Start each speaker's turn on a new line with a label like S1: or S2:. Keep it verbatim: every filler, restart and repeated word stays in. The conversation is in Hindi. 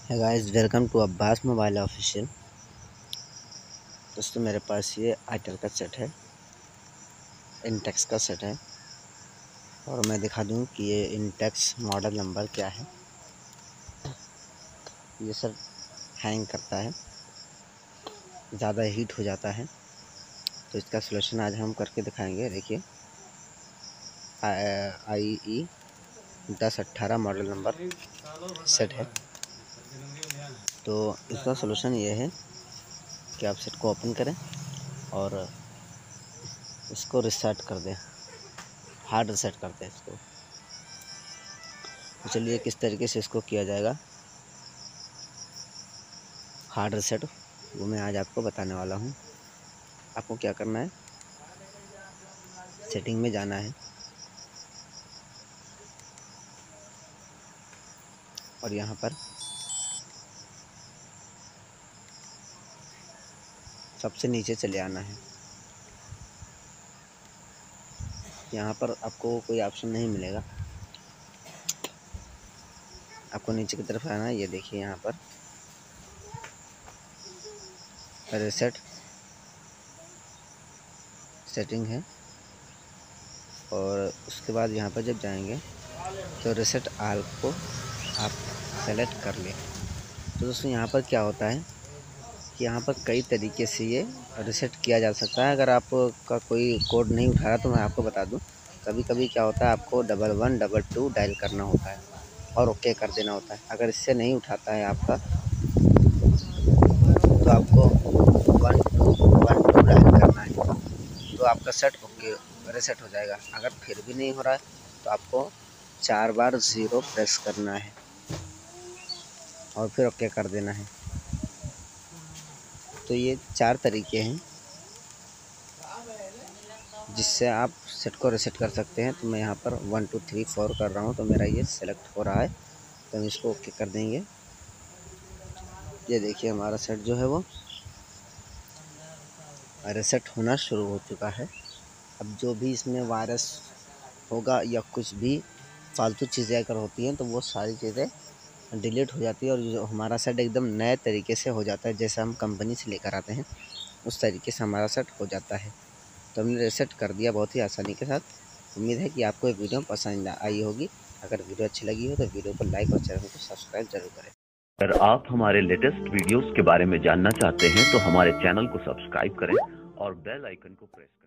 S1: है guys, welcome to Abbas mobile official. दोस्तों, मेरे पास ये आईटेल का सेट है, इंटेक्स का सेट है और मैं दिखा दूं कि ये इंटेक्स मॉडल नंबर क्या है। ये सर हैंग करता है, ज़्यादा हीट हो जाता है, तो इसका सलूशन आज हम करके दिखाएंगे। देखिए, आई ई दस अट्ठारह मॉडल नंबर सेट है। तो इसका सलूशन ये है कि आप सेट को ओपन करें और इसको रिसेट कर दें, हार्ड रिसेट कर दें इसको। तो चलिए किस तरीके से इसको किया जाएगा हार्ड रिसेट, वो मैं आज आपको बताने वाला हूँ। आपको क्या करना है, सेटिंग में जाना है और यहाँ पर सबसे नीचे चले आना है। यहाँ पर आपको कोई ऑप्शन नहीं मिलेगा, आपको नीचे की तरफ आना है। ये देखिए, यहाँ पर रिसेट सेटिंग है और उसके बाद यहाँ पर जब जाएंगे तो रिसेट ऑल को आप सेलेक्ट कर लें। तो दोस्तों, यहाँ पर क्या होता है कि यहाँ पर कई तरीके से ये रिसेट किया जा सकता है। अगर आपका कोई कोड नहीं उठा रहा तो मैं आपको बता दूं, कभी कभी क्या होता है, आपको double one double two dial करना होता है और ओके कर देना होता है। अगर इससे नहीं उठाता है आपका, तो आपको one two one two dial करना है, तो आपका सेट ओके रिसेट हो जाएगा। अगर फिर भी नहीं हो रहा है तो आपको चार बार ज़ीरो प्रेस करना है और फिर ओके कर देना है। तो ये चार तरीके हैं जिससे आप सेट को रिसेट कर सकते हैं। तो मैं यहाँ पर वन टू थ्री फोर कर रहा हूँ, तो मेरा ये सेलेक्ट हो रहा है, तो हम इसको ओके कर देंगे। ये देखिए, हमारा सेट जो है वो रिसेट होना शुरू हो चुका है। अब जो भी इसमें वायरस होगा या कुछ भी फालतू चीज़ें अगर होती हैं तो वो सारी चीज़ें डिलीट हो जाती है और जो हमारा सेट एकदम नए तरीके से हो जाता है, जैसे हम कंपनी से लेकर आते हैं उस तरीके से हमारा सेट हो जाता है। तो हमने रिसेट कर दिया बहुत ही आसानी के साथ। उम्मीद है कि आपको ये वीडियो पसंद आई होगी। अगर वीडियो अच्छी लगी हो तो वीडियो को लाइक और चैनल को सब्सक्राइब जरूर करें।
S2: अगर आप हमारे लेटेस्ट वीडियोस के बारे में जानना चाहते हैं तो हमारे चैनल को सब्सक्राइब करें और बेल आइकन को प्रेस करें।